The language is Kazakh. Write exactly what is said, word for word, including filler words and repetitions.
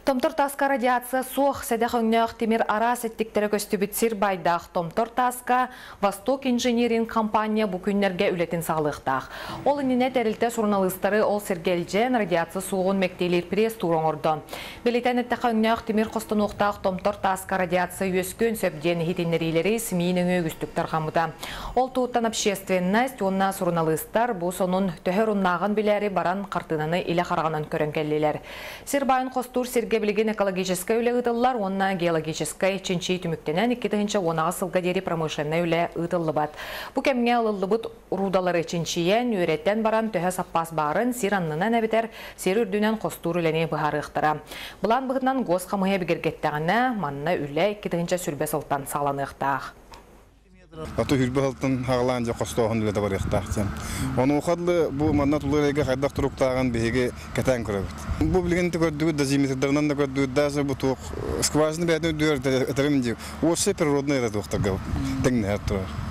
Томтор таска радиация соқ сәдәхіңнәқ темір ара сәттіктері көстібіт сир байдақ. Томтор таска Восток инженерин компания бүкінлерге үлетін сағылықтақ. Ол иніне тәрілті журналистары ол сергелжен радиация суғын мәктейлер пресс турын орды. Белетен әттіқіңнәқ темір қостануқтақ томтор таска радиация өскөн сөбден хитинерилері смейінің өгістіктер қамыда. Ол туыттан общественность, онна журналистар бұл сонын төхер ұннағын білері баран қартынаны илі қарғанан көрінкеллелер. Сирбайын қостур Сергей Білген экологическая үлі ұтылылар, онна геологическая чинчи түміктенен иккетігінші онаға сылға дері промышленный үлі ұтылы бат. Бұ кәмге алылы бұд рудалары чинчиен, өреттен баран төһі саппас барын сир аннынан әбітер сир үрдінен қостур үліне бұхары ұқтыра. Бұлан бұғытынан гоз қамыға бігергеттіғіне манна үлі иккетігінші сүрбе сылтан саланы ұқтақ. Аты хүрбе халтын хағалан жа қостауын үлі бар яқтақчан. Оны оқадлы бұл маннат ұлырайға қайдақ тұруқтаған бейге кәтән көрәбіт. Бұл білгенді көрдігі дозиметрдарынан да көрдігі даже бұл туық скважины бәдін өдуер әтәрімін дейі. Осы природный әді оқтарға тәңіне әт тұрар.